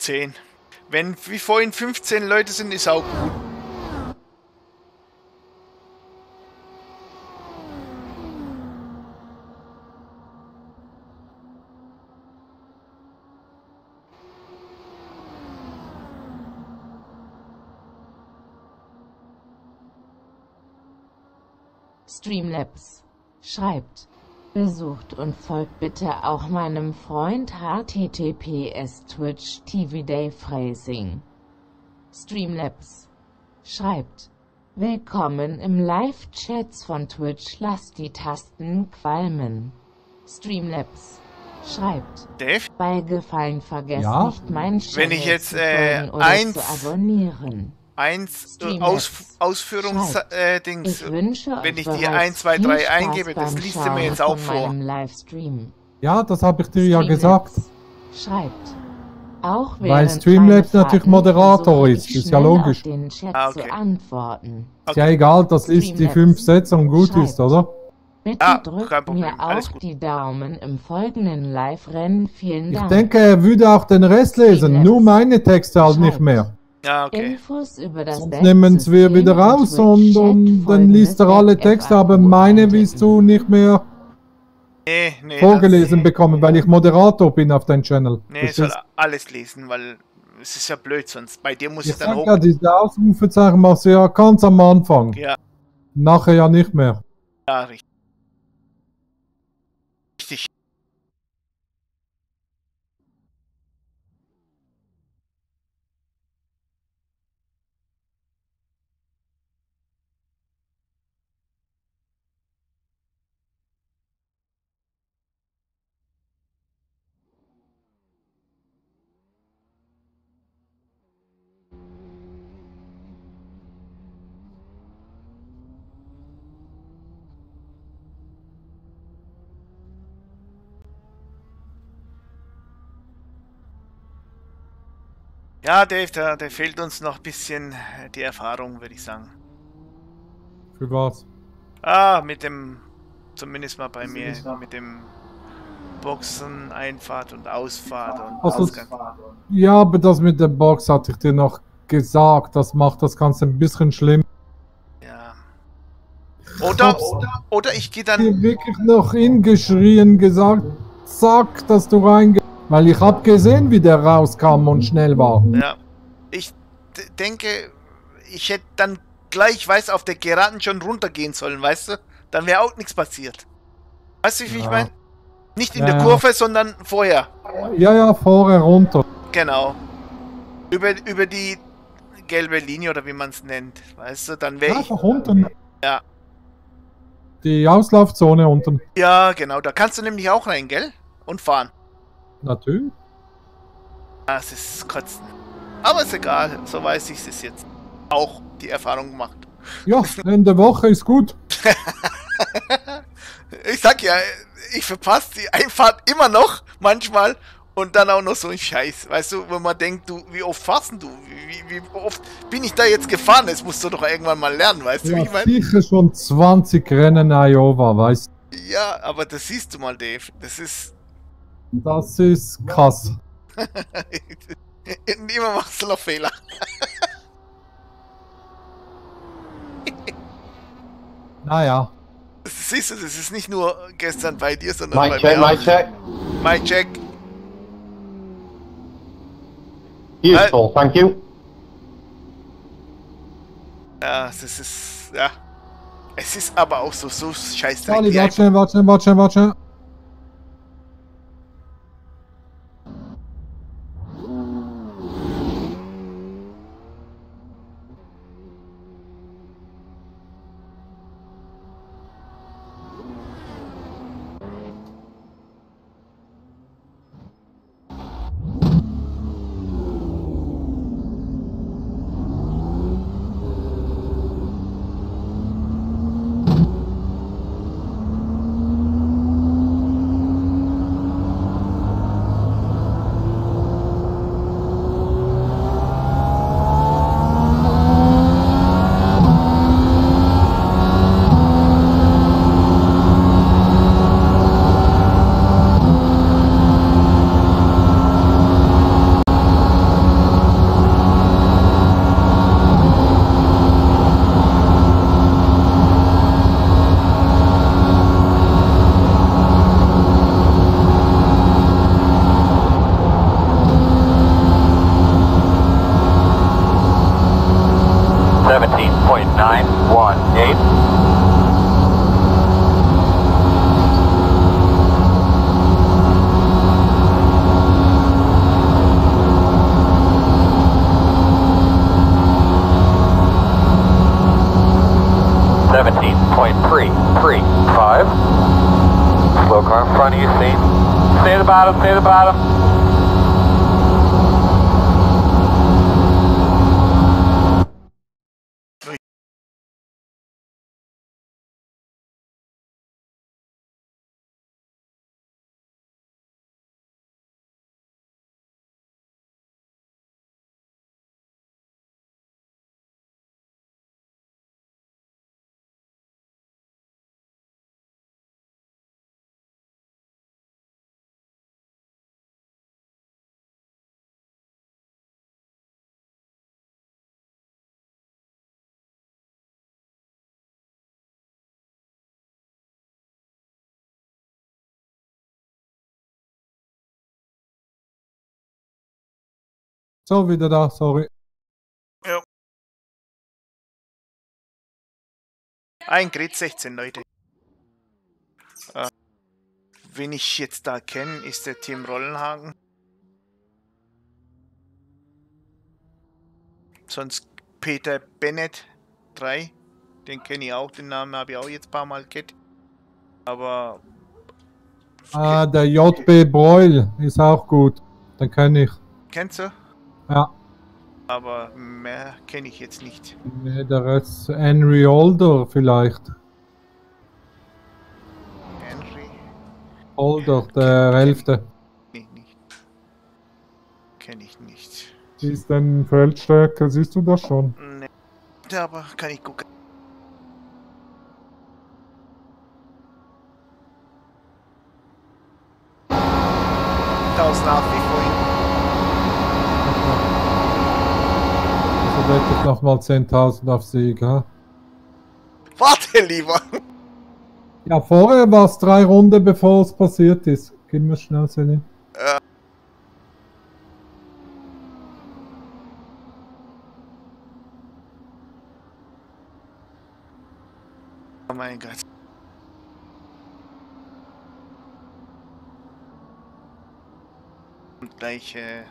10. Wenn wie vorhin 15 Leute sind, ist auch gut. Streamlabs schreibt: Besucht und folgt bitte auch meinem Freund https Twitch TV Day Phrasing. Streamlabs schreibt: Willkommen im Live-Chats von Twitch, lasst die Tasten qualmen. Streamlabs schreibt: Dave? Bei Gefallen vergesst Ja? nicht mein Wenn ich Channel jetzt zu folgen oder zu abonnieren. Ausführungsdings, Ich wünsche wenn euch ich die bereits 1, 2, viel 3 Spaß eingebe, das beim liest du mir jetzt Schauen auch von vor. meinem Livestream. Ja, das habe ich dir ja gesagt. Schreibt. Auch Weil während Streamlabs meiner natürlich Fahrten Moderator versuche ist, ich ist ja schnell logisch. auf den Chat Okay. zu antworten. Ist ja egal, das liest die 5 Sätze und gut ist, oder? Bitte kein drückt Problem, mir alles auch gut. die Daumen im folgenden Live-Rennen. Vielen Ich Dank. denke, er würde auch den Rest lesen, nur meine Texte halt nicht mehr. Ja, okay. Infos über das Sonst nehmen es wir wieder raus und dann liest er alle Texte, aber meine willst du nicht mehr Nee, vorgelesen bekommen, weil ich Moderator bin auf deinem Channel. Nee, ich soll alles lesen, weil es ist ja blöd sonst. Bei dir muss ich Ich dann sag hoch... ja, diese Ausrufezeichen machst du ja ganz am Anfang. Ja, Nachher ja nicht mehr. ja, richtig. Richtig. Ja, Dave, da fehlt uns noch ein bisschen die Erfahrung, würde ich sagen. Für was? Mit dem, zumindest mal bei mir, mit dem Boxen, Einfahrt und Ausfahrt und Also, Ausgang. ja, aber das mit der Box hatte ich dir noch gesagt. Das macht das Ganze ein bisschen schlimm. Ja. Oder ich gehe dann... Dir wirklich noch hingeschrien gesagt, zack, dass du reingehst. Weil ich hab gesehen, wie der rauskam und schnell war. Ja. Ich denke, ich hätte dann gleich, auf der Geraden schon runtergehen sollen, weißt du? Dann wäre auch nichts passiert. Weißt du, wie ich meine? Nicht in der Kurve, sondern vorher. Ja, vorher runter. Genau. Über die gelbe Linie oder wie man es nennt. Weißt du, dann wäre ich... Einfach unten. Ja. Die Auslaufzone unten. Ja, genau. Da kannst du nämlich auch rein, gell? Und fahren. Natürlich. Das ist kotzen. Aber ist egal. So weiß ich es jetzt. Auch die Erfahrung gemacht. Ja, Ende Woche ist gut. Ich sag ja, ich verpasse die Einfahrt immer noch, manchmal. Und dann auch noch so ein Scheiß. Weißt du, wenn man denkt, du, wie oft fahrst du? Wie oft bin ich da jetzt gefahren? Das musst du doch irgendwann mal lernen, weißt du, wie ich meine? Sicher schon 20 Rennen Iowa, weißt du. Ja, aber das siehst du mal, Dave. Das ist krass. Immer machst du noch Fehler. Naja. Siehst du, das ist nicht nur gestern bei dir, sondern Mic bei check, mir mic check. auch. Mic check. Useful, thank you. Ja, das ist... Ja. Es ist aber auch so scheiße. Charlie, warte schnell. Slow car in front of you, stay at the bottom, stay at the bottom. So, wieder da, sorry. Ja. Ein Grid 16, Leute. Wen ich jetzt da kenne, ist der Tim Rollenhagen. Sonst Peter Bennett 3. Den kenne ich auch, den Namen habe ich auch jetzt ein paar Mal gehört. Aber... Ah, der JB Broil ist auch gut. Den kenne ich. Kennst du? Ja. Aber mehr kenne ich jetzt nicht. Nee, der ist Henry Older vielleicht. Henry? Older, der 11. Nee, nicht. Kenne ich nicht. Wie ist denn Feldstärke? Siehst du das schon? Nee. Ja, aber kann ich gucken. Nach wie vorhin. Also wette ich nochmal 10.000 auf Sieg, ha? Warte lieber! Ja, vorher war es 3 Runden, bevor es passiert ist. Gehen wir schnell, Selin. Ja. Oh mein Gott. Und gleich,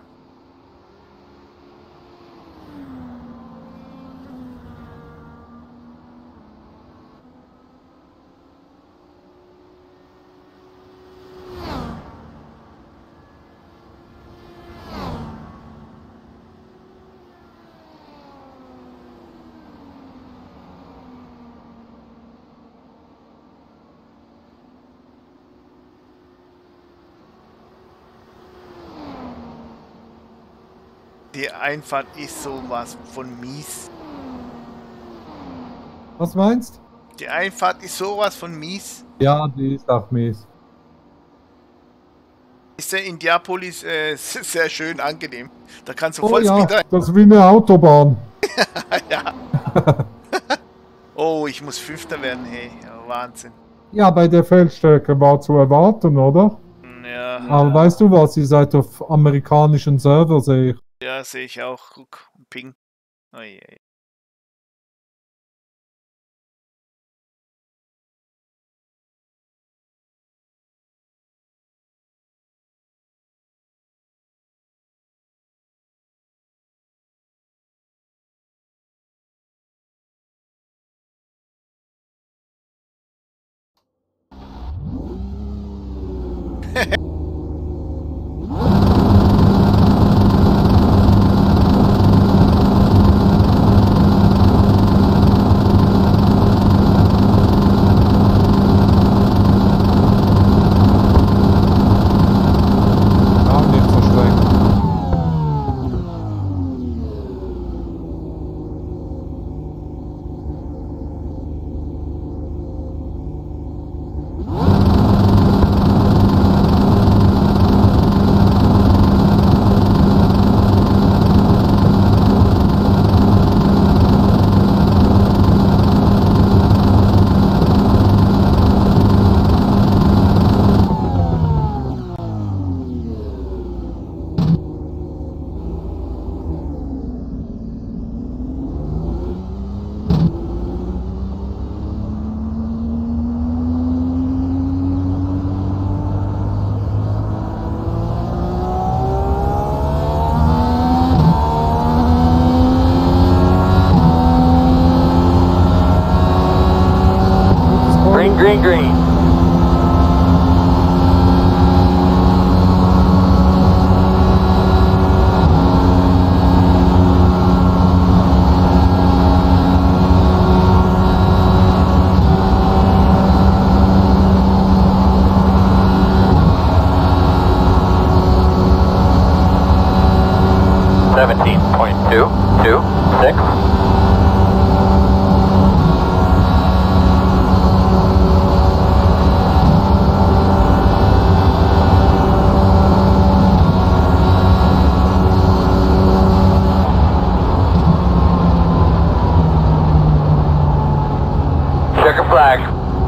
die Einfahrt ist sowas von mies. Was meinst? Die Einfahrt ist sowas von mies. Ja, die ist auch mies. Ist der Indianapolis sehr schön angenehm. Da kannst du Oh voll ja, Speed rein. das ist wie eine Autobahn. Ja. Oh, ich muss Fünfter werden, hey. Ja, Wahnsinn. Ja, bei der Feldstärke war zu erwarten, oder? Ja, Aber weißt du was, ihr seid auf amerikanischen Server, sehe ich. ja, sehe ich auch. Guck, Ping. Oh, je, je. Auch nicht so streng. green, green, green. Checker flag.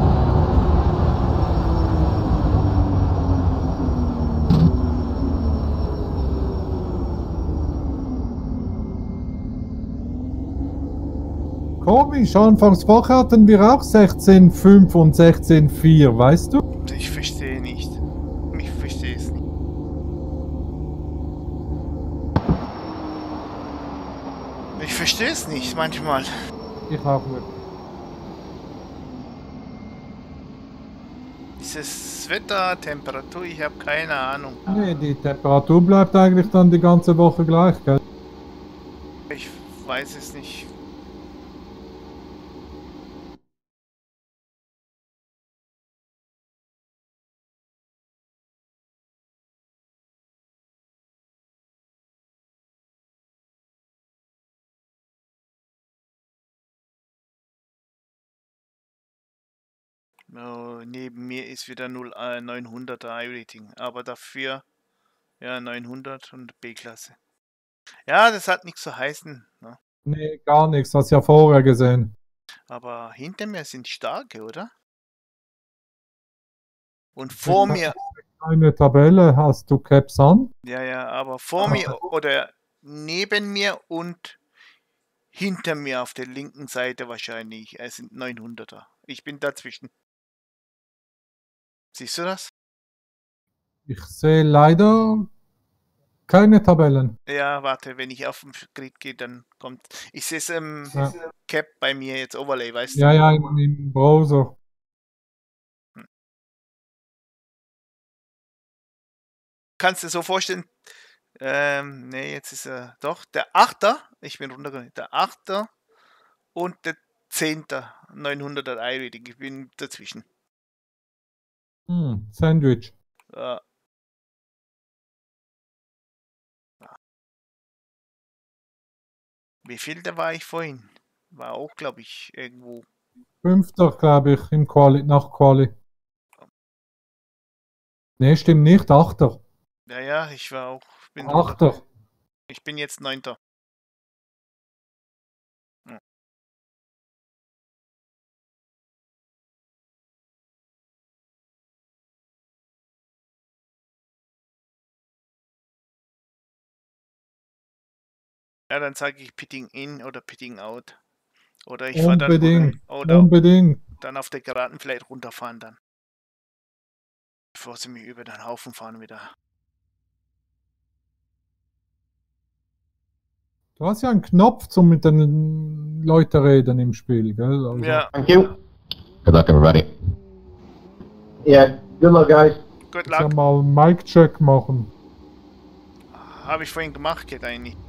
Komisch, anfangs vorher hatten wir auch 16,5 und 16,4, weißt du? Ich verstehe nicht. Ich verstehe es nicht. Ich verstehe es nicht manchmal. Ich auch nicht. Dieses Wetter, Temperatur, ich habe keine Ahnung. Nee, die Temperatur bleibt eigentlich dann die ganze Woche gleich, gell? Ich weiß es nicht. Oh, neben mir ist wieder 900er iRating, aber dafür ja 900 und B-Klasse. Ja, das hat nichts zu heißen, ne? Nee, gar nichts, hast ja vorher gesehen. Aber hinter mir sind starke, oder? Und vor mir, Eine Tabelle, hast du Caps an? ja, aber vor mir oder neben mir und hinter mir auf der linken Seite wahrscheinlich, es sind 900er. Ich bin dazwischen. Siehst du das? Ich sehe leider keine Tabellen. Ja, warte, wenn ich auf den Grid gehe, dann kommt. Ich sehe es im Ja, Cap bei mir jetzt Overlay, weißt du? ja, im Browser. Kannst du dir so vorstellen, nee, jetzt ist er doch der Achter, ich bin runtergegangen, der Achter und der Zehnter, 900er iRating, ich bin dazwischen. Sandwich. Ja. Wie viel da war ich vorhin? War auch, glaube ich, irgendwo. Fünfter, glaube ich, im Quali, nach Quali. Nee, stimmt nicht, Achter. Ja, ich war auch. Achter. Ich bin jetzt Neunter. Ja. Ja, dann sage ich Pitting in oder Pitting out. Oder ich fahre dann Unbedingt. oder Unbedingt. dann auf der Geraden vielleicht runterfahren dann. Bevor sie mich über den Haufen fahren wieder. Du hast ja einen Knopf zum mit den Leuten reden im Spiel, gell? Also, Ja, Thank you. Good luck, everybody. Yeah, good luck, guys. good ich soll luck. mal einen Mic-Check machen. Habe ich vorhin gemacht, geht eigentlich.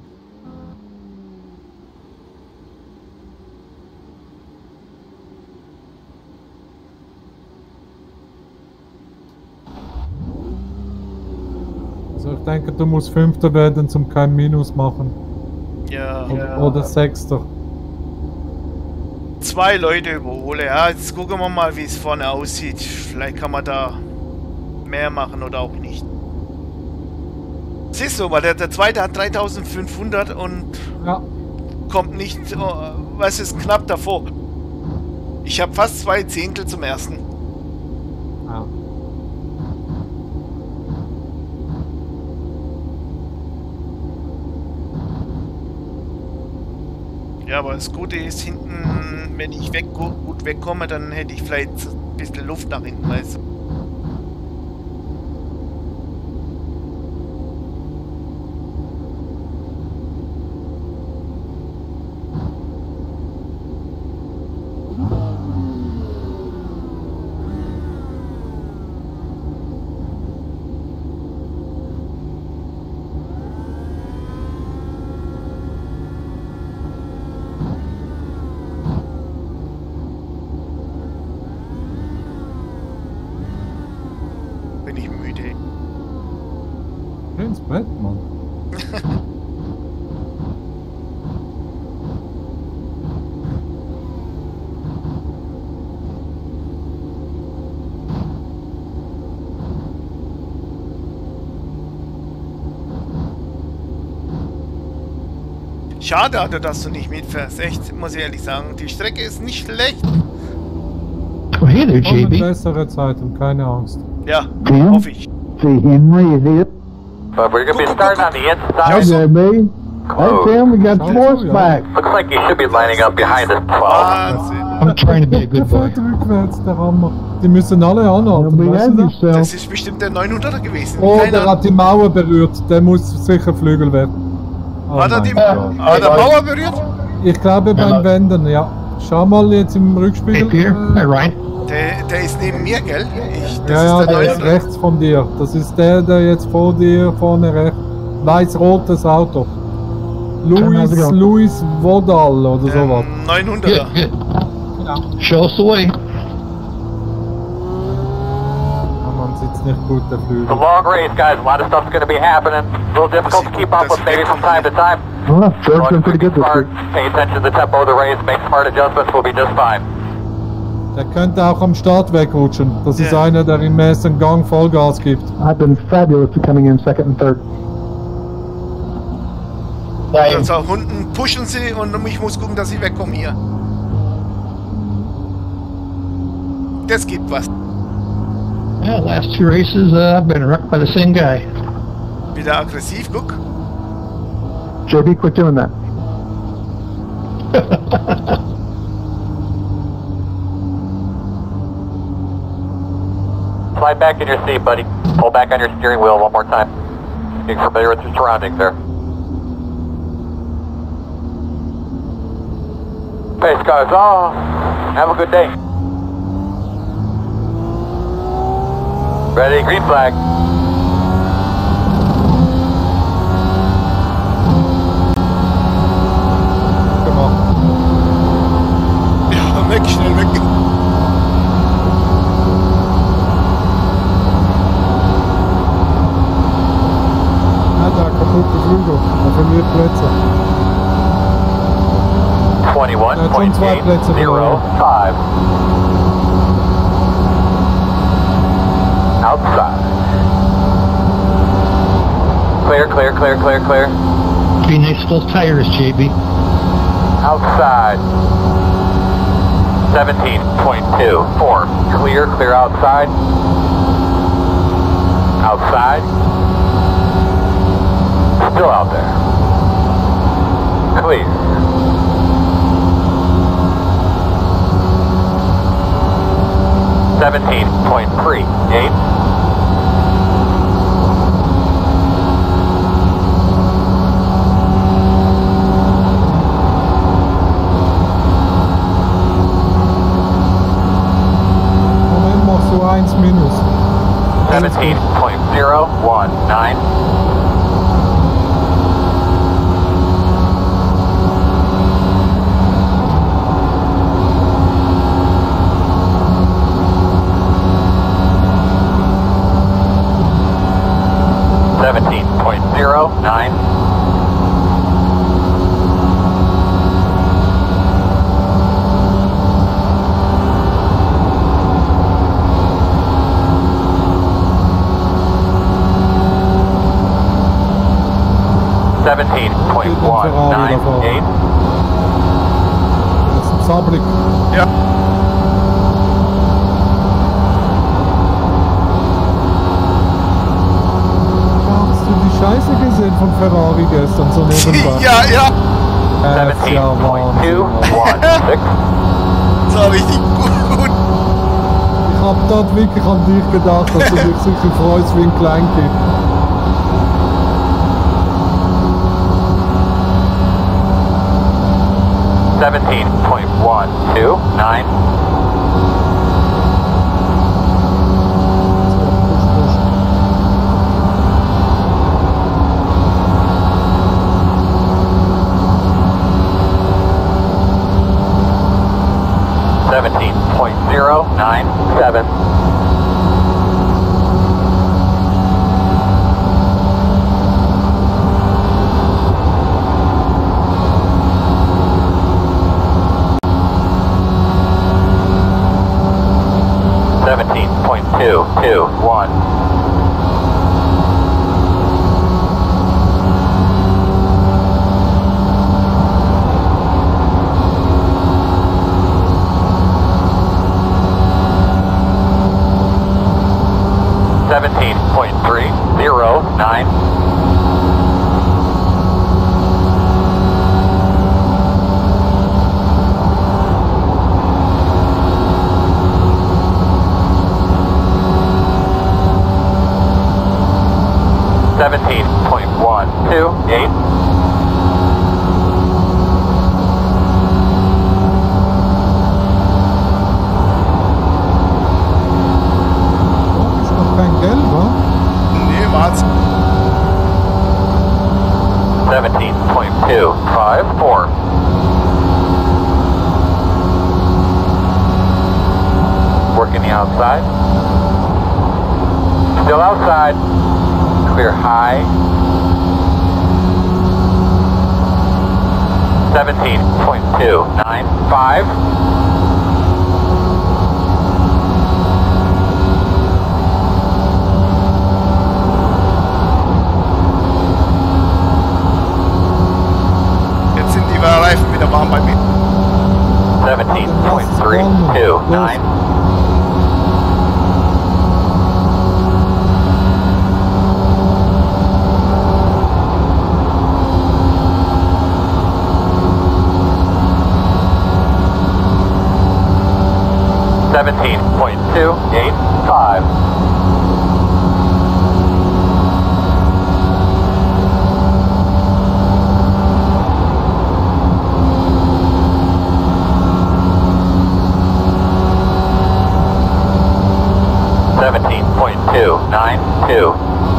Also ich denke, du musst Fünfter werden, zum kein Minus machen. Ja, Oder Sechster. 2 Leute überhole. Ja, jetzt gucken wir mal, wie es vorne aussieht. Vielleicht kann man da mehr machen oder auch nicht. Siehst du mal, der zweite hat 3500 und Ja, kommt nicht, was ist knapp davor. Ich habe fast 2 Zehntel zum ersten. ja. Ja, aber das Gute ist, hinten, wenn ich gut wegkomme, dann hätte ich vielleicht ein bisschen Luft nach hinten, weißt du. nicht müde. Ins Bett, Mann. Schade, Alter, dass du nicht mitfährst. Echt, muss ich ehrlich sagen. Die Strecke ist nicht schlecht. Oh, hey there, Eine JB. bessere Zeit und keine Angst. Ja, Yeah. hoffe ich. See Henry, is it? But we're gonna be starting on the Schau inside. so. Hey, baby. Hey, Tim, we got Sounds force good, back. Looks like you should be lining up behind us 12. Wahnsinn. I'm trying to be a Der good boy. fährt rückwärts, der Hammer. Die müssen alle anhalten, Don't weißt behave du das? Das yourself. ist bestimmt der 900er gewesen. Oh, Keine der Ahnung. hat die Mauer berührt. Der muss sicher Flügel werden. Oh Hat er die mein Gott. hat er Mauer berührt? Ich glaube beim Wenden, ja. Schau mal jetzt im Hey, Rückspiegel. Pierre. Hey, Ryan. Der ist neben mir, gell? Das Ja, ist der der ist 900er. rechts von dir. Das ist der jetzt vor dir, vorne rechts. Weiß-rotes Auto. Louis Vodal oder sowas. 900er. Good, good. Show us the way. Ah, man sitzt nicht gut, der It's a Flügel. long race, guys. A lot of stuff's gonna be happening. A little difficult to keep up with maybe from time to time. Well, George's been pretty good this Smart. week. Pay attention to the tempo of the race. Make smart adjustments. We'll be just fine. Der könnte auch am Start wegrutschen. Das ist Ja. einer, der im ersten Gang Vollgas gibt. I've been fabulous at coming in second and third. Also unten pushen sie und ich muss gucken, dass ich wegkomme hier. Das gibt was. Yeah, last two races, I've been wrecked by the same guy. Wieder aggressiv, guck. JB, quit doing that. Slide back in your seat, buddy. Pull back on your steering wheel one more time. Getting familiar with your surroundings there. Pace cars off. Have a good day. Ready, green flag. Gemacht. Ja, weg, schnell weg. Ah, der kaputte Flügel. Er verliert Plätze. 21.805. Outside. Clear, clear, clear, clear, clear. Be nice to those tires, JB. Outside. 17.24. Clear, clear outside. Outside. Still out there. Clear. $17.38. Moment, machst du 1 minus. 17.019. $17.09. $17.198. Das ist ein Zablik. Ja. Hast du die Scheiße gesehen von Ferrari gestern so nebenbei? Ja, ja. Das ist ja Wahnsinn. 17.216. Das war richtig gut. Ich hab dort wirklich an dich gedacht, dass du dich sicher freust wie ein Kleinkind. $17.129. $17.097. 17.221. Ist noch kein Geld, wa? Nee, war's. 17.254. Working the outside. Still outside. Clear high. 17.295. Jetzt sind die Reifen wieder warm bei mir. 17.329. $17.285. $17.292.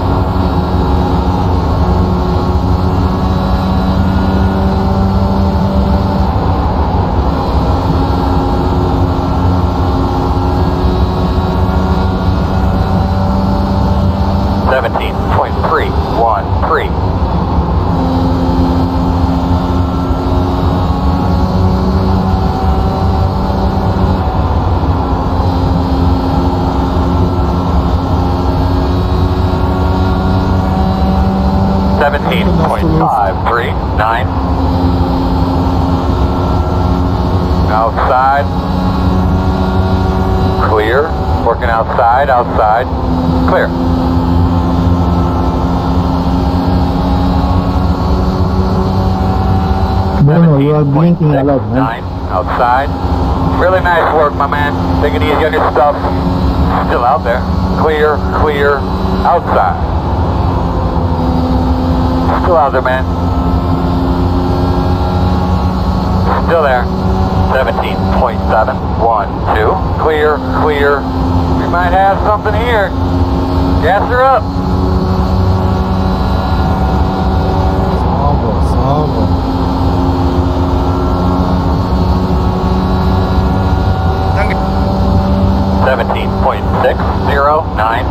$17.313. $17.539. Outside. Clear. Working outside, outside. Clear. Bruno, you are blinking a lot, man. 9 outside. Really nice work, my man. Take it easy on your stuff. Still out there. Clear, clear, outside. Still out there, man. Still there. 17.712. Clear, clear. We might have something here. Gas her up. Sauber, sauber. Danke. 17.609.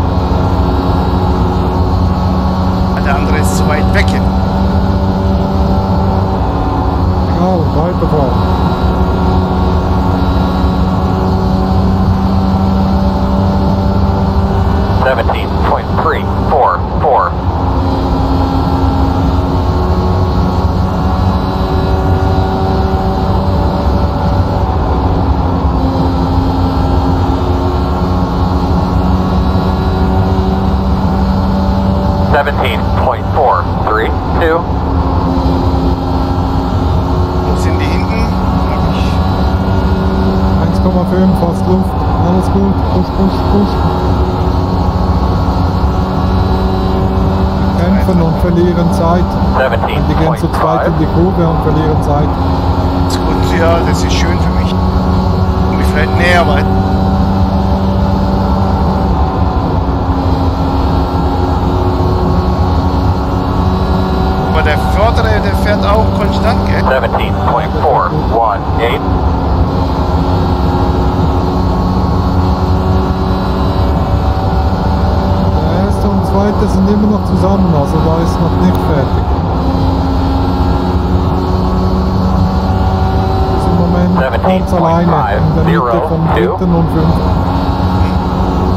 Der andere ist zu weit weg hin. Egal, weiterfahren. 17.344. $17.432. Wo sind die hinten? 1,5, fast Luft. Alles gut. Push, push, push. Kämpfen und verlieren Zeit. Die gehen zu zweit in die 17.5. Kurve und verlieren Zeit. Das ist gut, ja, das ist schön für mich. Um mich vielleicht näher weit. Aber der vordere, der fährt auch konstant, gell? 17.418. Der erste und zweite sind immer noch zusammen, also da ist noch nicht fertig. Ist im Moment ganz alleine in der Mitte vom dritten und fünften.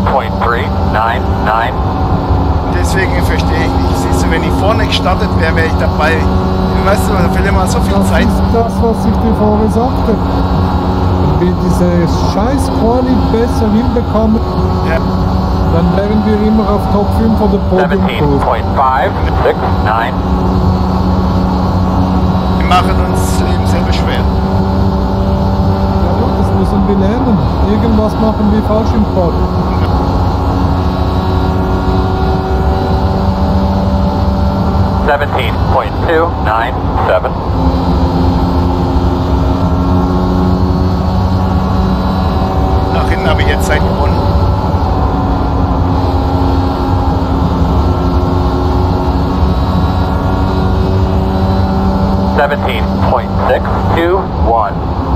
17.399. Deswegen verstehe ich nicht. Siehst du, wenn ich vorne gestartet wäre, wäre ich dabei. Weißt du, da verlieren wir so viel Das Zeit. ist das, was ich dir vorher sagte. Wenn wir diese scheiß Quali besser hinbekommen, Ja. dann wären wir immer auf Top 5 oder Podium. 17.569. Wir machen uns das Leben selber schwer. Ja gut, das müssen wir lernen. Irgendwas machen wir falsch im Sport. 17.297. Nach hinten habe ich jetzt Zeit gewonnen. $17.621.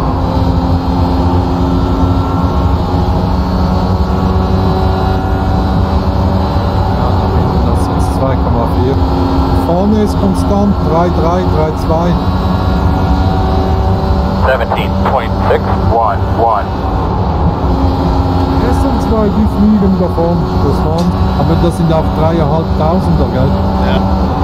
Das ist 2,4. Vorne ist konstant 3,3, 3,2. 17.611. Es sind zwei, die fliegen davon. Das waren, aber das sind auch 3.500er, gell? Ja.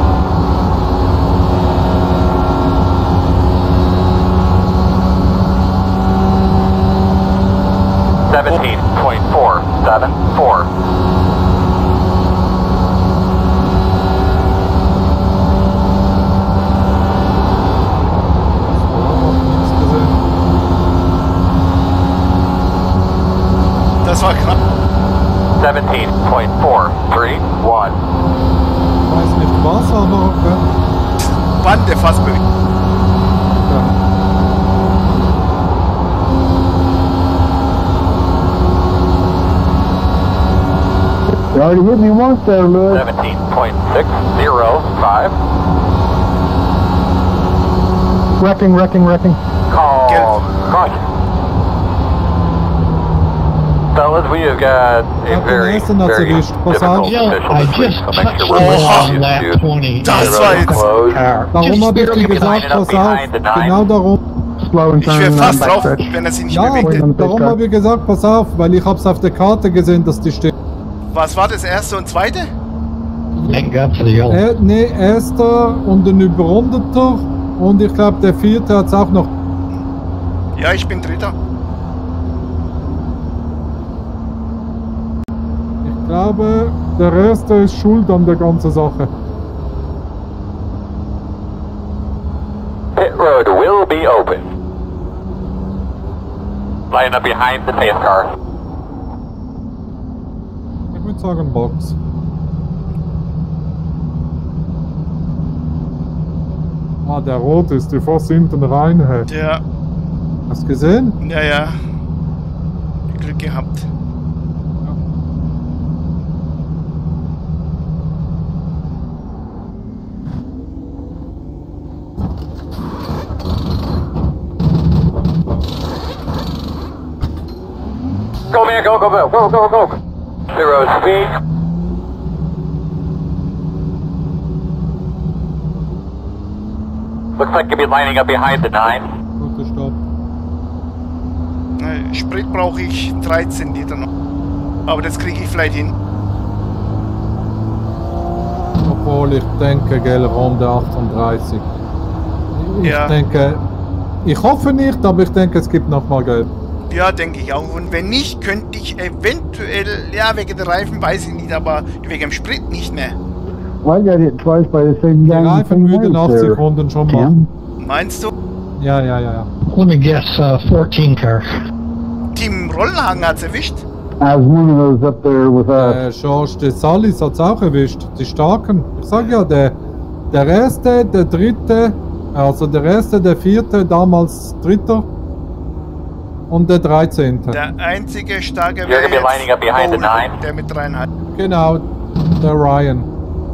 $17.474. Nichts gesehen. Das war knapp. 17.431. Ich weiß nicht was, aber Bande fast möglich. ja. You already hit me once there, Lewis. 17.605. Wrecking. Call caution. Fellas, we have got a very, very difficult position. I just So make touched sure the we're wall on used lap to 20. Das war jetzt. close. Darum habe ich dir gesagt, pass auf, genau darum. Slow and Ich wäre turn fast drauf, backstretch. wenn er sich nicht Ja, bewegt hätte. darum habe ich gesagt, pass auf, weil ich hab's auf der Karte gesehen, dass die steht. Was war das erste und zweite? Thank God for the yellow. Nee, erster und ein überrundeter und ich glaube der vierte hat's auch noch. Ja, ich bin Dritter. Ich glaube, der erste ist schuld an der ganzen Sache. Pit road will be open. Line up behind the safe car. Ich würde sagen Box. Ah, der rot ist, die fast hinten rein. Hey. Ja, Hast du gesehen? ja. Glück gehabt. Go, man, go. Zero speed. Looks like you'll be lining up behind the 9. Guter Stopp. Sprit brauche ich 13 Liter noch. Aber das kriege ich vielleicht hin. Obwohl ich denke, gell, Runde 38. Ich Ja. denke, ich hoffe nicht, aber ich denke, es gibt nochmal Geld. Ja, denke ich auch. Und wenn nicht, könnte ich eventuell, ja, wegen der Reifen weiß ich nicht, aber wegen dem Sprit nicht mehr. Well, I got hit twice by the same Die guy. in the Reifen same würden race 80 there. Runden schon machen. Tim? Meinst du? Ja. Let me guess, 14 car. Team Rollenhagen hat's erwischt? I was one of those up there with George de Salis hat es auch erwischt. Die Starken. Ich sag ja, der erste, der dritte, also der erste, der vierte, damals dritter und der 13. Der einzige starke You're wäre gonna be lining up behind the Bowler, 9. der mit 3,5. Genau, der Ryan.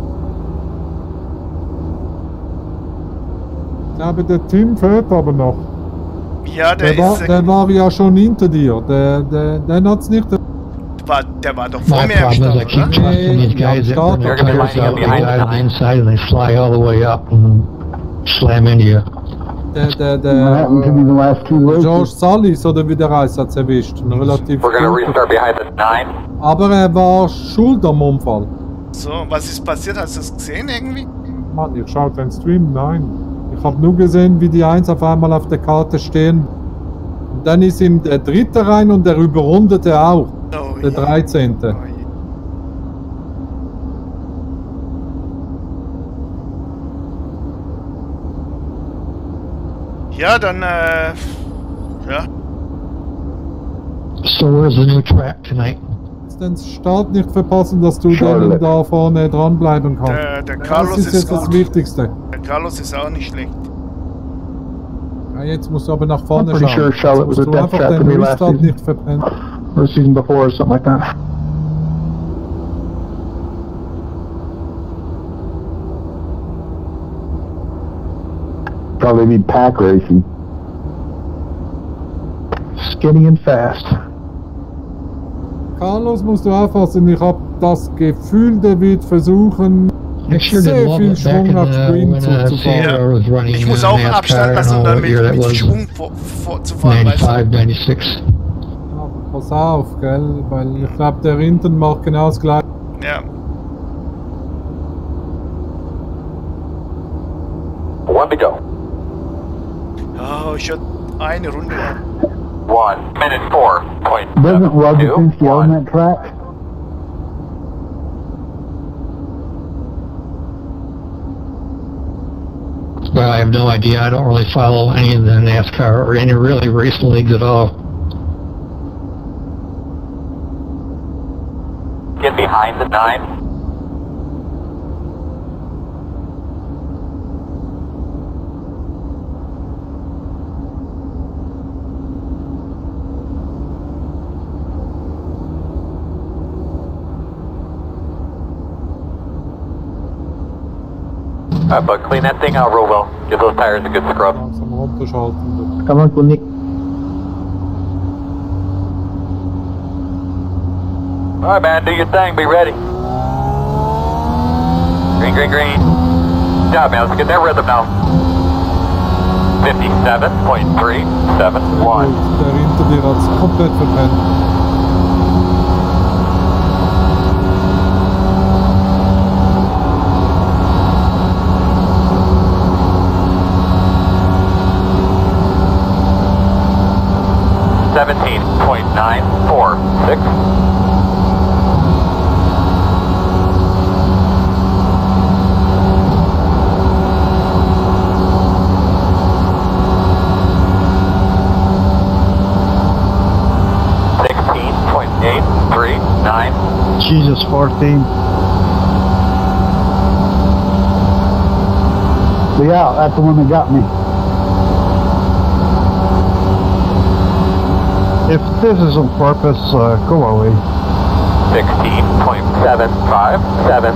Ich glaube, der Tim fährt aber noch. Ja, der Der war ja schon hinter dir. Der hat's nicht. der war doch vor My mir am problem is I Start, keep oder? trusting these guys that run their You're gonna be tires lining out, up they behind go the out of the line. inside and they fly all the way up and slam into you. happened to me the last 2 races. George Salis oder wie der heißt, hat's erwischt. Ein relativ We're gonna guter. restart behind the 9. Aber er war schuld am Unfall. So, was ist passiert? Hast du das gesehen irgendwie? Mann, ich schaue den Stream, nein. Ich habe nur gesehen, wie die 1 auf einmal auf der Karte stehen. Und dann ist ihm der 3. rein und der überrundete auch. Oh, Der 13. Oh, ja, dann, ja. So where's the new track tonight? Jetzt den Start nicht verpassen, dass du Charlotte. dann da vorne dranbleiben kannst. Der Carlos Das ist jetzt das gut. Wichtigste. Der Carlos ist auch nicht schlecht. Ja, jetzt musst du aber nach vorne I'm pretty schauen. sure Charlotte Jetzt was musst a du death einfach trap den for me last Restart season. nicht verpennen. Or the season before or something like that. Probably be pack racing. Skinny and fast. Carlos musst du aufpassen, ich habe das Gefühl, der wird versuchen, I sure did sehr love viel it back Schwung in nach Green when zuzufahren. Theodore was running Ich muss auch Abstand NASCAR. lassen, um I dann don't know what year that mit was. Schwung zu fahren, weißt du? 95, 96. Aber pass auf, gell, weil ich glaube, der Rinten macht genau das gleiche. Ja. 1 to go. Oh, ich hatte eine Runde. 1 minute 4.2. Doesn't Rogosinski own that track? Well, I have no idea. I don't really follow any of the NASCAR or any really race leagues at all. Get behind the 9. Alright, but clean that thing out real well. Give those tires a good scrub. Langsam runterschalten. Come on, Nick. Alright, man, do your thing. Be ready. Green, green, green. Good job, man. Let's get that rhythm now. 57.371. Der Rinten, der hat es komplett verpennt. .946. Jesus, 14. Yeah, that's the one that got me. If this is on purpose, go away. 16.757.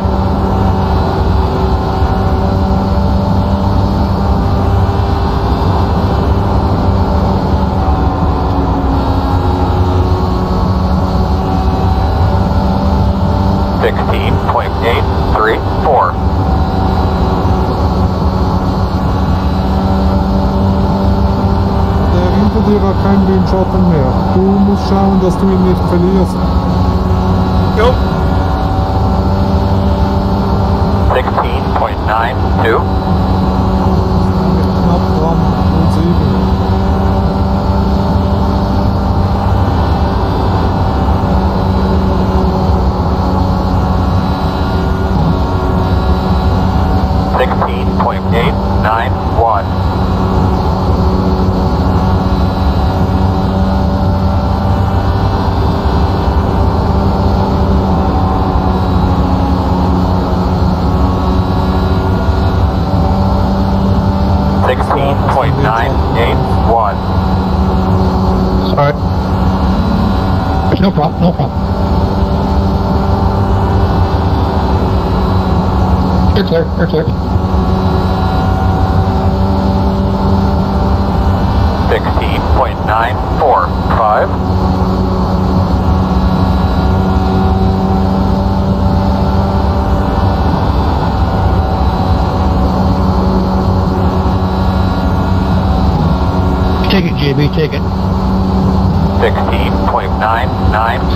Der hinter dir hat keinen Windschatten mehr. Du musst schauen, dass du ihn nicht verlierst. Jo. 16.92. Knapp dran, 07. Sorry. No problem, no problem. You're clear, you're clear. 16.945.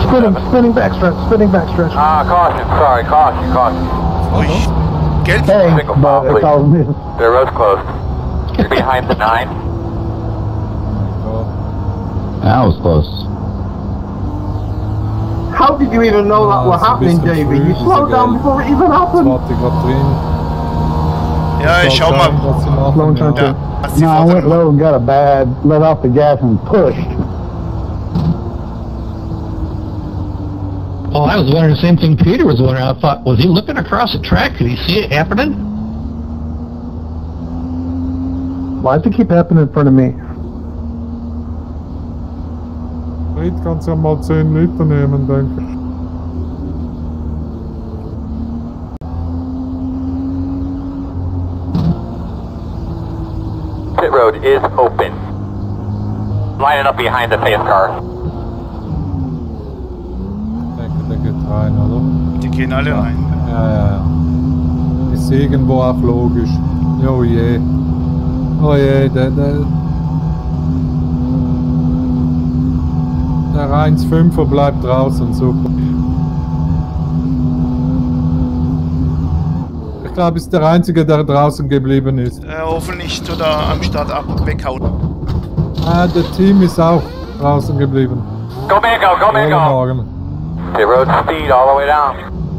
Spinning backstretch. Caution, sorry, caution. Ui, gelb. Hey, Single but file, it's all me. The road's closed. You're behind the 9. That was close. How did you even know that was happening, Davey? You slowed down before it even happened. Warte grad drin. Ja, ich schau mal. Was sie machen, Slow and ja. turn. Was die No, I went Vorteile low and got a bad, let off the gas and pushed. Oh, I was wondering the same thing Peter was wondering. I thought, was he looking across the track? Could he see it happening? Why does it keep happening in front of me? Sprit kannst ja mal 10 Liter nehmen, denke ich. Pit road is open. Lining up behind the safe car. Ich denke, der geht rein, oder? Die gehen alle rein. Ja. Ist irgendwo auch logisch. Oh je. Oh je, der 1,5er bleibt draußen, super. Ich glaube, ist der Einzige, der draußen geblieben ist. Hoffentlich tut er am Start weghauen. Ah, der Team ist auch draußen geblieben. Go Mango, go Guten Mango. Morgen. Pit road speed all the way down.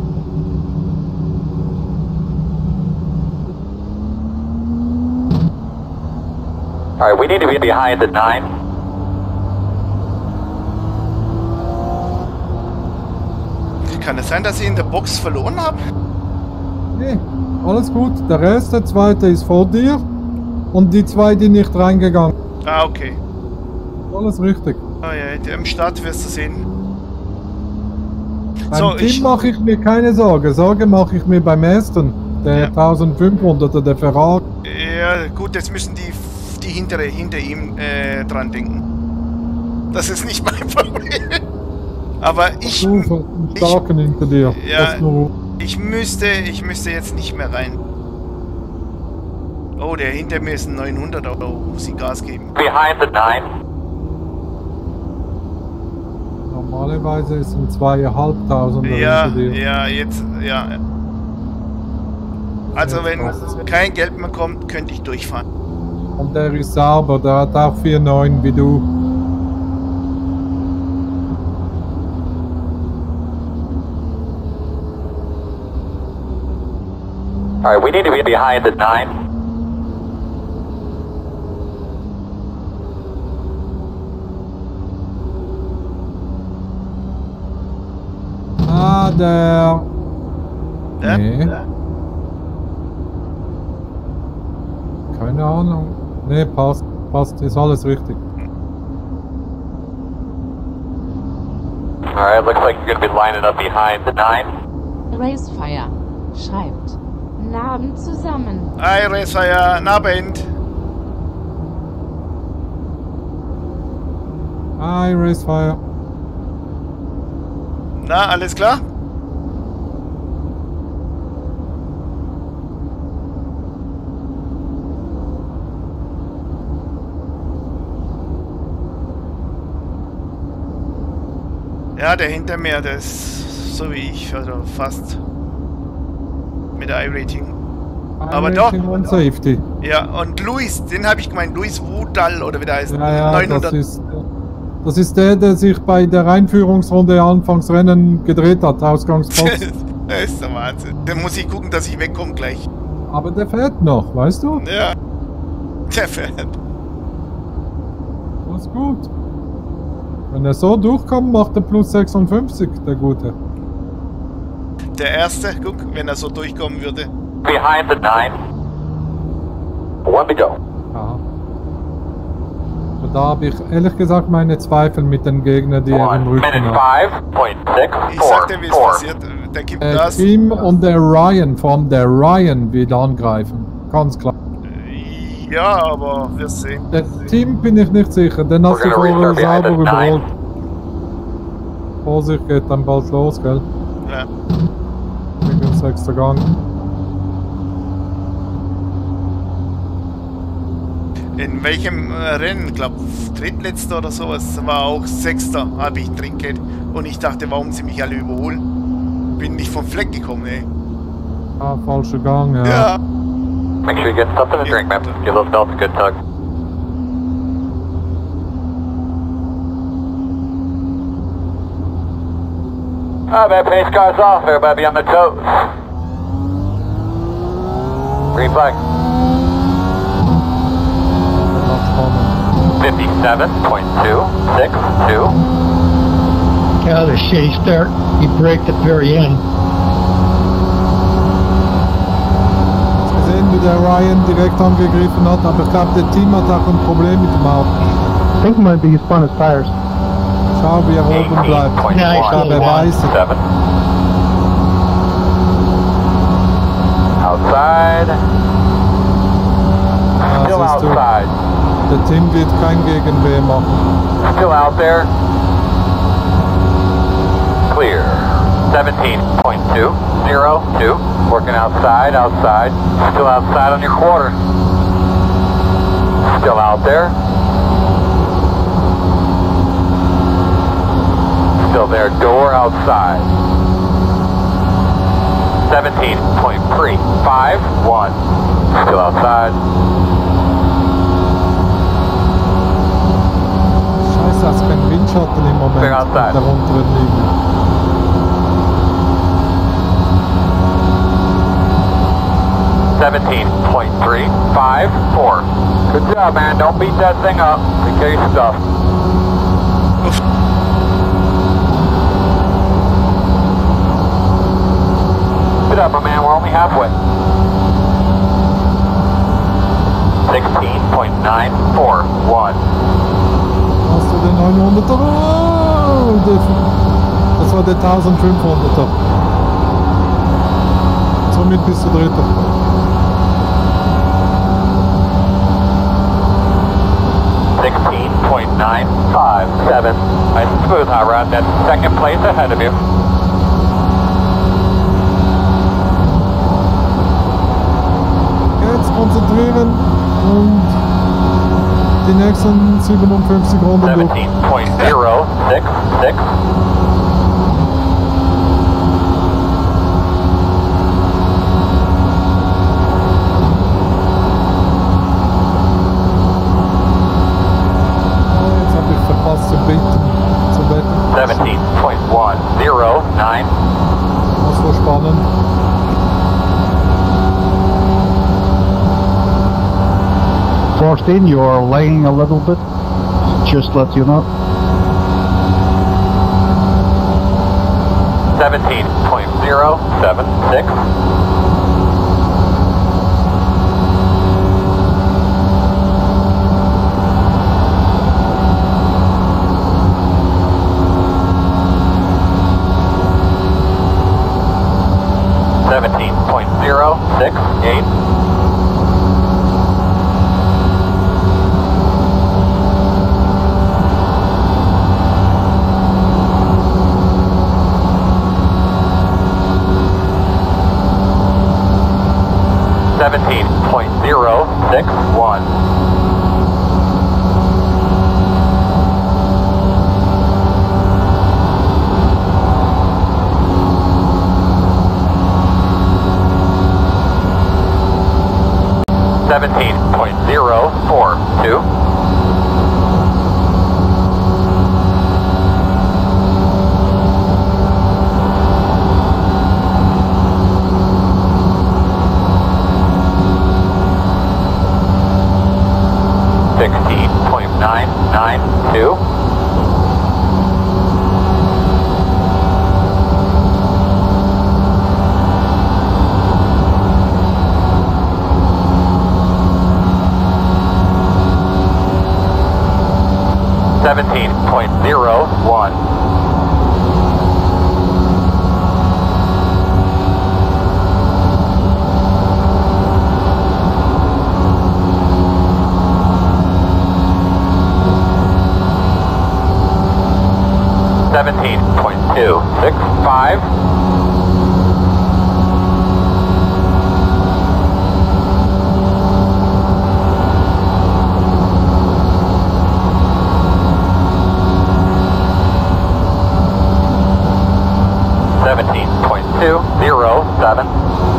Alright, we need to be behind the 9. Kann es sein, dass ich in der Box verloren habe? Nee, alles gut. Der Rest, der zweite ist vor dir. Und die zwei, die nicht reingegangen. Ah, okay. Alles richtig. Oh ja, im Start wirst du sehen. Beim So, Team ich- mache ich mir keine Sorge. Sorge mache ich mir beim Aston. Der Ja. 1500 oder der Ferrari. Ja, gut, jetzt müssen die hinter ihm dran denken. Das ist nicht mein Problem. Aber ich Du, einen starken hinter dir. Ja. Das nur, müsste jetzt nicht mehr rein. Oh, der hinter mir ist ein 900, aber muss ich Gas geben. Behind the 9. normalerweise ist ein 2.500 Ja, hinter dir. ja, jetzt, ja. Also wenn kein Geld mehr kommt, könnte ich durchfahren. Und der ist sauber, der hat auch 4,9 wie du. Alright, we need to be behind the 9. Ah, der... Ja? Nee. Keine Ahnung. Nee, passt. Passt, ist alles richtig. Alright, looks like you're gonna be lining up behind the 9. Racefire schreibt: Naben zusammen. Hi, Racefire, Nabend. Hi, Racefire. Na, alles klar? Ja, der hinter mir, der ist so wie ich, also fast mit der I-Rating. Aber doch. Rating und Safety. Ja, und Luis, den habe ich gemeint, Luis Wudal oder wie der heißt. Ja, 900. das ist der sich bei der Einführungsrunde Anfangsrennen gedreht hat, Ausgangsbox. Das ist der Wahnsinn. Dann muss ich gucken, dass ich wegkomme gleich. Aber der fährt noch, weißt du? Ja, der fährt. Das ist gut. Wenn er so durchkommt, macht er plus 56, der Gute. Der erste, guck, wenn er so durchkommen würde. Behind the 9. 1 to go. Aha. Aber da habe ich ehrlich gesagt meine Zweifel mit den Gegnern, die er 1 im Rücken minute hat. 5.6. Ich sag dir, wie es passiert. Der gibt Gas. Tim und der Ryan, vor allem der Ryan wird angreifen. Ganz klar. Ja, aber wir sehen. Der Tim bin ich nicht sicher, den hast du We're gonna vorher restart behind sauber the nine. überholt. Vorsicht, geht dann bald los, gell? Ja. Wegen 6. Gang. In welchem Rennen? Ich glaube, drittletzter oder sowas. War auch Sechster, habe ich Trinkgeld. Und ich dachte, warum sie mich alle überholen? Bin nicht vom Fleck gekommen, ey. Ah, falscher Gang, ja. Ja. Make sure you get something to drink, man. Give those belts a good tug. Alright, man, pace car's off. Everybody be on their toes. Green flag. 57.262. Yeah, the shitty start. He braked at the very end. Gesehen, wie der Ryan direkt angegriffen hat, aber ich glaube, der Team hat auch ein Problem mit dem Auto. I think it might be he spun his tires. Schau, wie er oben bleibt. Ich glaube, er weiß es. Outside. Still Ja, siehst du, outside. der Team wird kein Gegenwehr machen. Still out there. Clear. 17.202. Working outside, outside. Still outside on your quarter. Still out there. Still there, door outside. 17.351. Still outside. Scheiße, es ist kein Windschatten im Moment Clear auf outside. der unteren Linie. 17.354. Good job, man. Don't beat that thing up. Take care of your stuff. Good up, my man. We're only halfway. 16.941. Hast du den 900er? Oh, das war der 1500er. Somit bist du Dritter. .957. Nice and smooth, hot rod. That's second place ahead of you. Jetzt konzentrieren und die nächsten 57 Runden durch. 17.066. Zu wetten. 17.109. Das war spannend. Forced in, you're lagging a little bit. Just let you know. 17.076. .068. 17.061. .042. 16.992. 17.043. 17.207.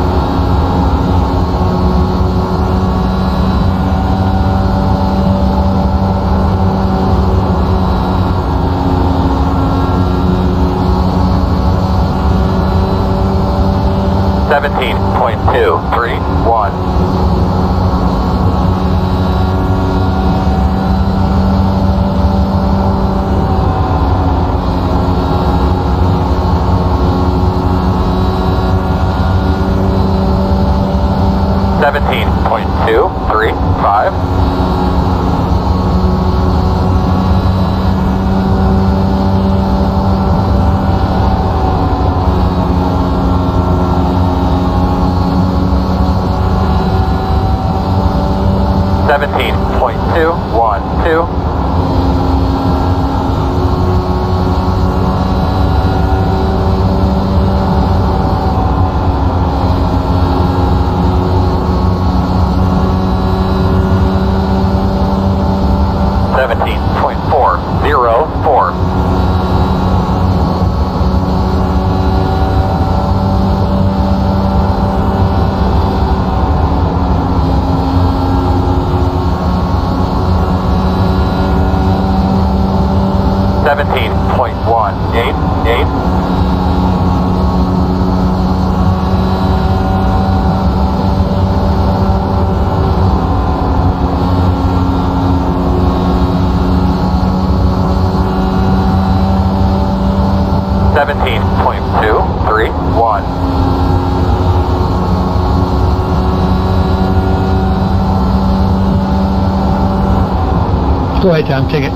Go ahead, Tom, take it.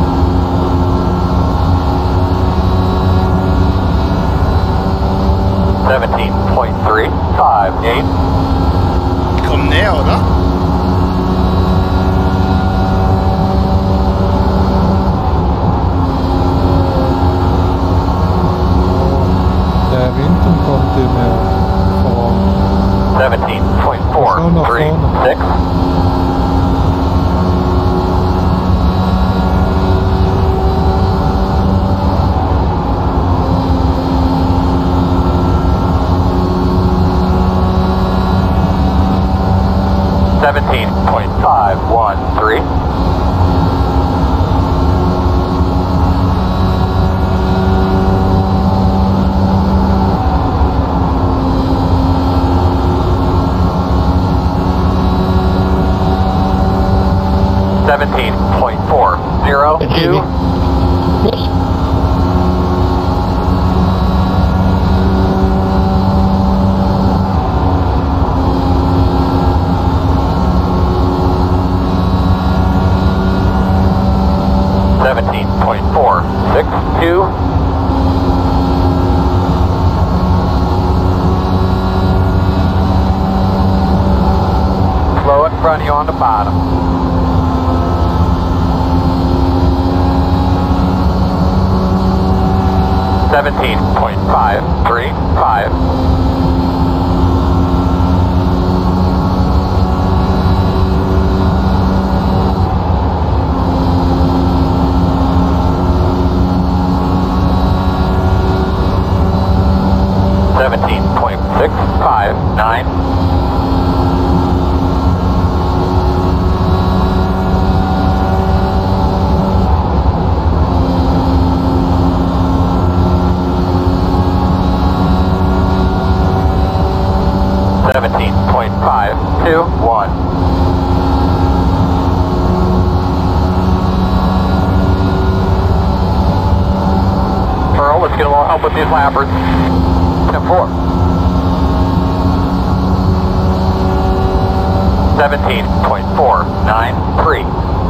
Komm näher, oder? Der hinten kommt immer voran. 17.436. 17.513. Slow in front of you on the bottom. .535. 17.659. .521. Pearl, let's get a little help with these lappers. 10-4. 17.493.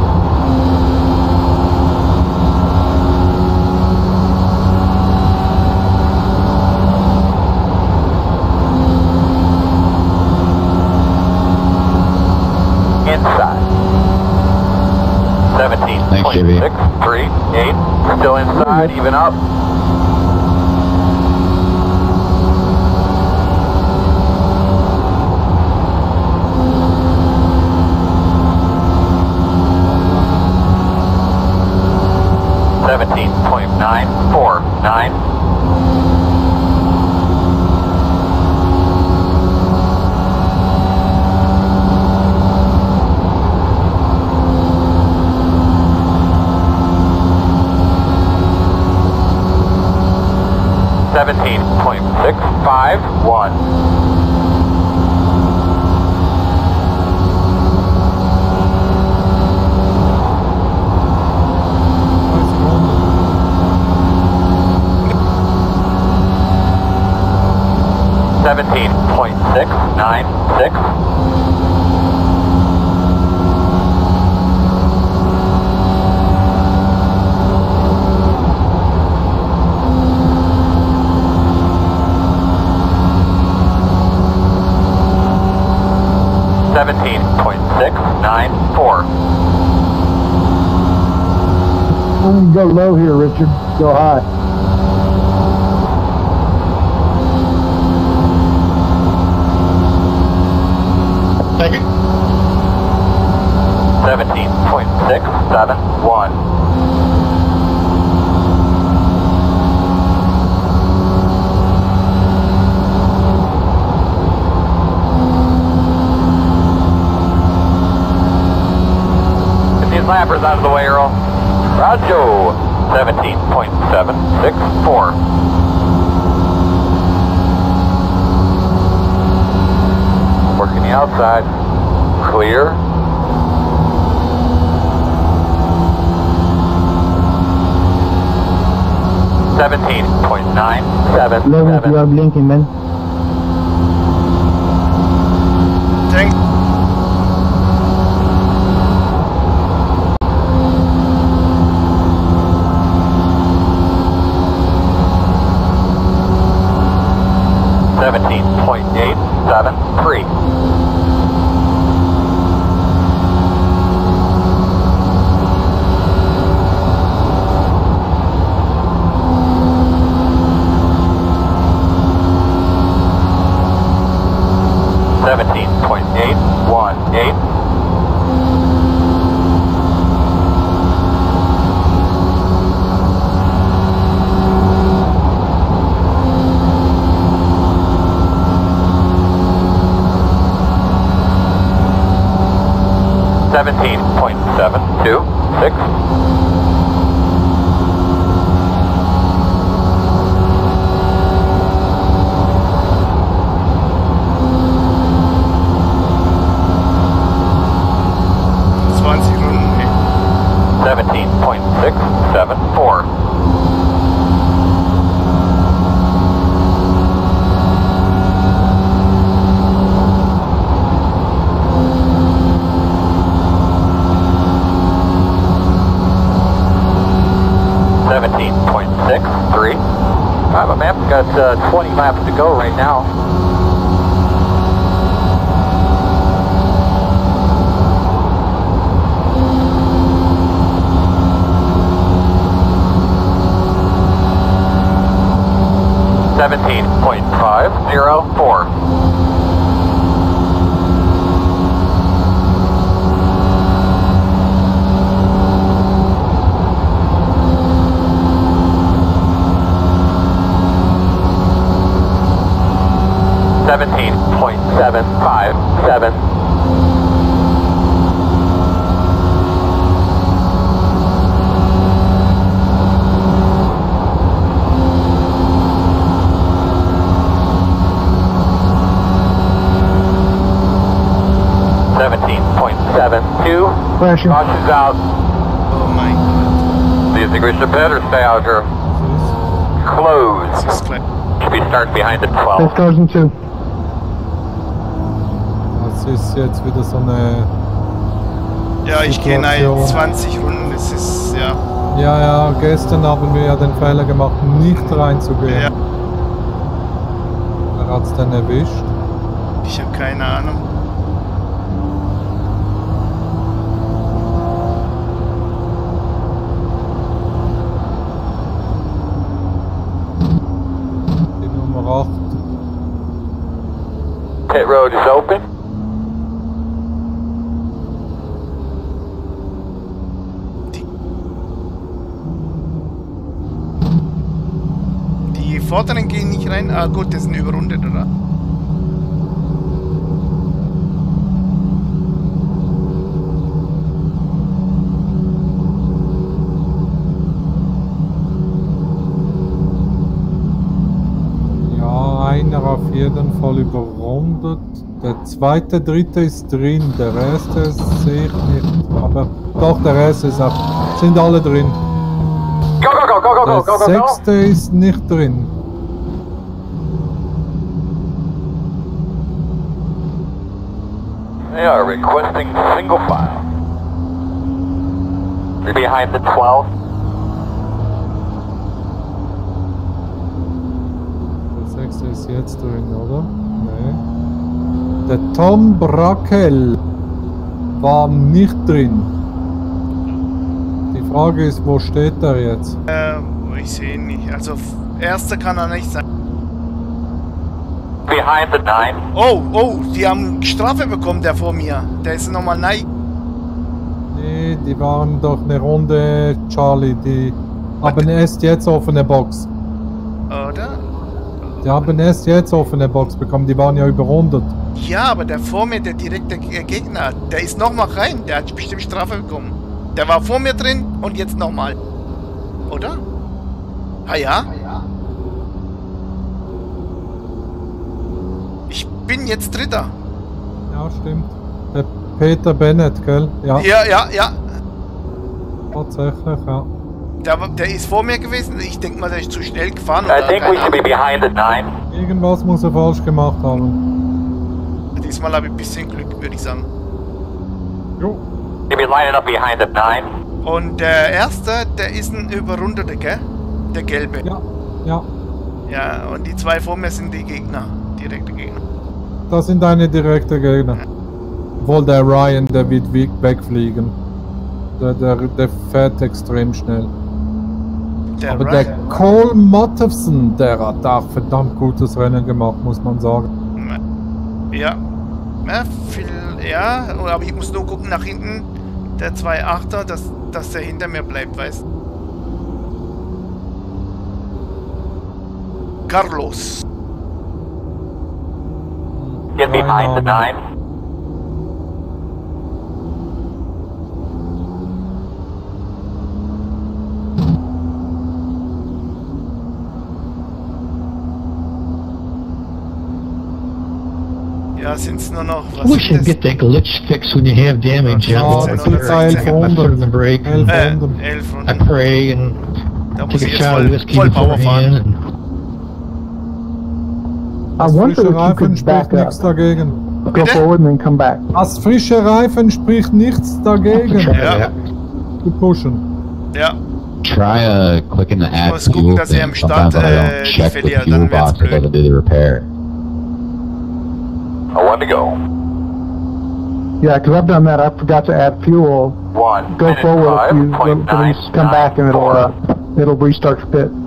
Inside. 17.638. Still inside, even up. .949. 17.651. .696. .694. Go low here, Richard. Go high. Thank you. 17.671. Get these lappers out of the way, Earl. Roger. 17.764. Working the outside. Clear. .977. Lewis, you are blinking, man. Thank. .873. .818. .17.726. Runden, ey. 17.674. .6.3. My map's got 20 laps to go right now. .17.504. .7.757. .7.72. Pressure. Caution's out. Oh mein Gott. Do you think we should bet or stay out here? Close. Das ist klar. Should be starting behind the 12. This goes in two. Das ist jetzt wieder so eine... Ja, ich gehe Situation. 20 Runden, das ist, ja. Ja, ja, gestern haben wir ja den Fehler gemacht, nicht reinzugehen. Ja. Wer hat's denn erwischt? Ich habe keine Ahnung. Die Nummer 8. Pit road is open. Die vorderen gehen nicht rein. Ah gut, das sind überrundet, oder? jeden Fall überrundet. Der zweite, dritte ist drin, der erste sehe ich nicht. Aber doch, der erste ist auch. Sind alle drin. Go, go, go, go, go, go, go, Der go, go. sechste ist nicht drin. They are requesting single file. You're behind the 12. Der sechste ist jetzt drin, oder? Nee. Der Tom Brackel war nicht drin. Die Frage ist, wo steht er jetzt? Ich sehe ihn nicht. Also, erster kann er nicht sein. Behind the 9. Oh, die haben Strafe bekommen, der vor mir. Der ist nochmal nein. Nee, die waren doch eine Runde, Charlie. Die haben erst jetzt offene Box. Oder? Die haben erst jetzt offene Box bekommen. Die waren ja überrundet. Ja, aber der vor mir, der direkte Gegner, der ist nochmal rein. Der hat bestimmt Strafe bekommen. Der war vor mir drin und jetzt nochmal. Oder? Ah ja? Ich bin jetzt Dritter. Ja, stimmt. Der Peter Bennett, gell? Ja, Ja. tatsächlich, ja. Der ist vor mir gewesen. Ich denke mal, der ist zu schnell gefahren. I think we should be behind the 9. Irgendwas muss er falsch gemacht haben. Diesmal habe ich ein bisschen Glück, würde ich sagen. Jo. You'll be lining up behind the 9. Und der erste, der ist ein Überrundeter, gell? Der gelbe. Ja, ja. Ja, und die zwei vor mir sind die Gegner. Direkte Gegner. Das sind deine direkte Gegner. Obwohl der Ryan, der wird wegfliegen. Der fährt extrem schnell. Aber der Cole Matthewson, der hat auch verdammt gutes Rennen gemacht, muss man sagen. Ja. Ja, aber ich muss nur gucken nach hinten. Der 2.8er, dass der hinter mir bleibt, weißt du? Carlos. Get behind the 9. Ja, sind es nur noch. I wish you'd get that glitch fixed when you have damage. Ja, on das the ist 1100. brake. 1100. 11 I Runden. pray and Da muss take ich a jetzt shot of whiskey voll Power fahren. beforehand. I wonder Frische if you Reifen could back spricht up. nichts dagegen. Go Bitte? forward and then come back. Als frische Reifen spricht nichts dagegen. Ja. Zu pushen. Ja. Try clicking the add muss gucken, fuel dass ihr am thing. Sometimes Start, I don't nicht check the verliert, fuel dann wird's box before blöd. they do the repair. I want to go. Yeah, because I've done that. I forgot to add fuel. 1 Go minute forward if you then 5.9. come back and it'll restart your pit.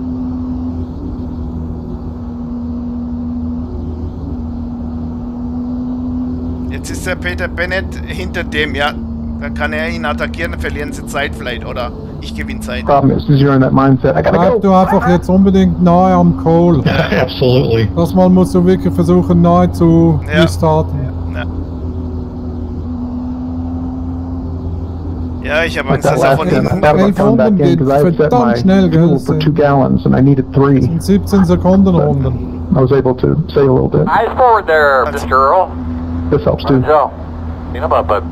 Jetzt ist der Peter Bennett hinter dem, ja. Dann kann er ihn attackieren, dann verlieren sie Zeit vielleicht, oder ich gewinne Zeit. Problem is, you're in that mindset. I gotta Bleib go. du einfach jetzt unbedingt nahe am Cole. Absolutely. Das Mal musst du wirklich versuchen, nahe zu Ja. restarten. Ja, ich habe Like Angst, that dass er last von time, I hinten... thought about coming back in because I had set Verdammt my schnell, gell? fuel for 2 gallons and I needed 3. In 17 Sekunden Runden. I was able to save a little bit. Eyes forward there, Mr. Earl. This helps too. Joe. Clean him up, bud.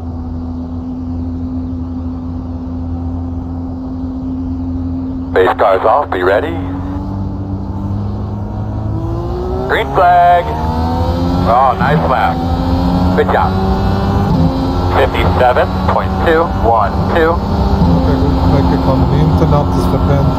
Base car's off, be ready. Green flag. Oh, nice lap. Good job. 57.212. Okay, gut, weggekommen. Hinten hat es verpennt.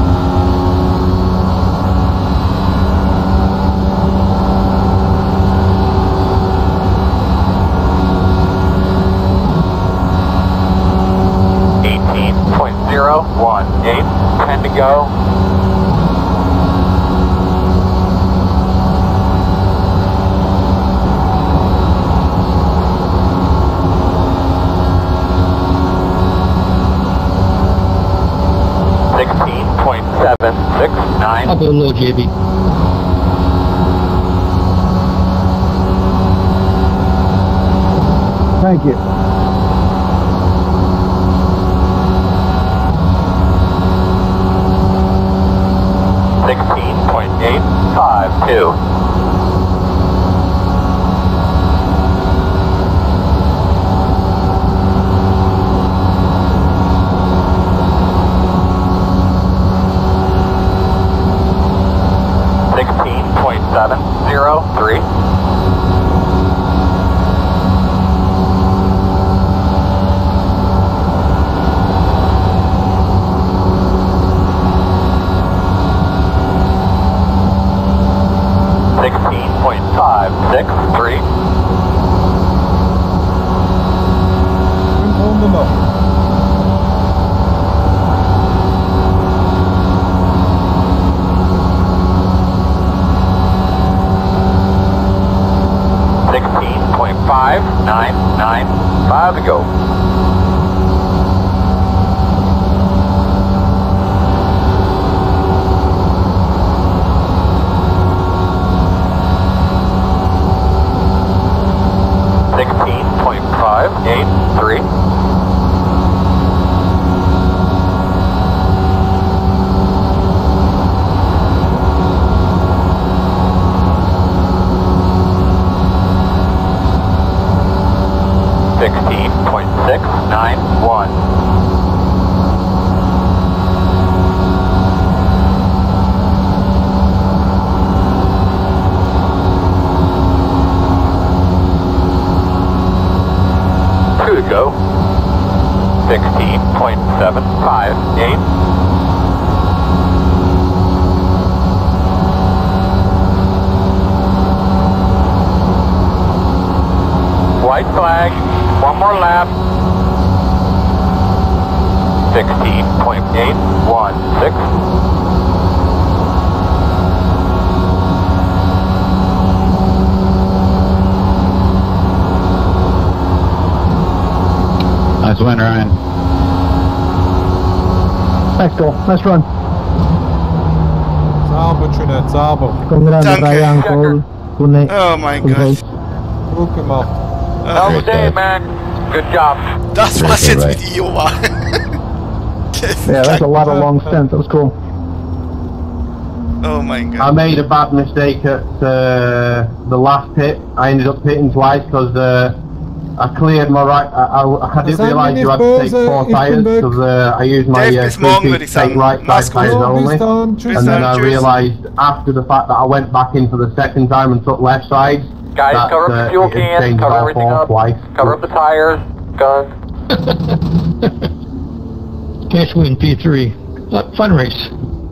.018, 10 to go. I'll go low, JB. Thank you. 5, 6, 3. 5 Runden noch. $16.595 to go. $16.583. $16.691. Two to go. 16.758. White flag. One more lap. 16.816. Nice win, Ryan. Nice goal. Nice run. Sauber, Jeanette, sauber. Congrats, Danke. Ryan. Cole. Good Oh mein Gott. Gut gemacht. Hell of a day, man. Good job. Das war's jetzt mit Iowa. Yeah, that's a lot of long stints. That was cool. Oh mein I Gott. made a bad mistake at the last pit. I ended up pitting twice because I cleared my right. I didn't realise you had to take 4 tyres because I used my Dave, bis morgen, würde ich take sagen. right Mach's side tyres gut. only. Bis dann. Tschüss. And then I Tschüss. realised after the fact that I went back in for the second time and took left sides. Guys, that, cover up the fuel it had cans, changed cover all everything 4 up, twice. cover up the tires, guns. Cash win P3. Fun race.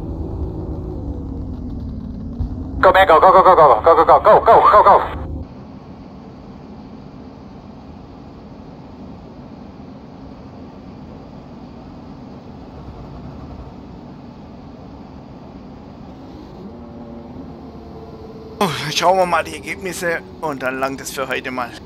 Go, man, go, go, go, go, go, go, go, go, go, go, go, go. Oh, schauen wir mal die Ergebnisse und dann langt es für heute mal.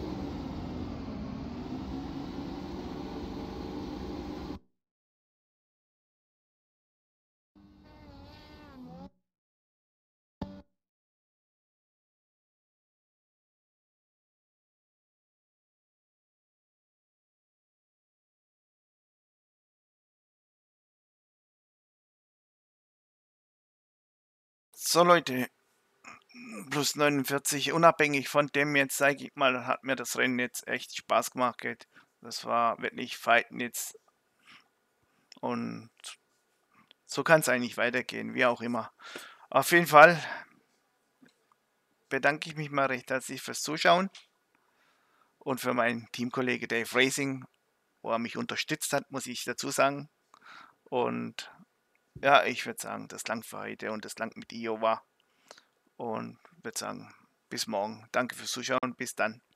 So Leute, plus 49, unabhängig von dem jetzt, sage ich mal, hat mir das Rennen jetzt echt Spaß gemacht. Das war wirklich Fighten jetzt und so kann es eigentlich weitergehen, wie auch immer. Auf jeden Fall bedanke ich mich mal recht herzlich fürs Zuschauen und für meinen Teamkollege Dave Racing, wo er mich unterstützt hat, muss ich dazu sagen. Und ja, ich würde sagen, das langt für heute und das langt mit Iowa. Und würde sagen, bis morgen. Danke fürs Zuschauen. Bis dann.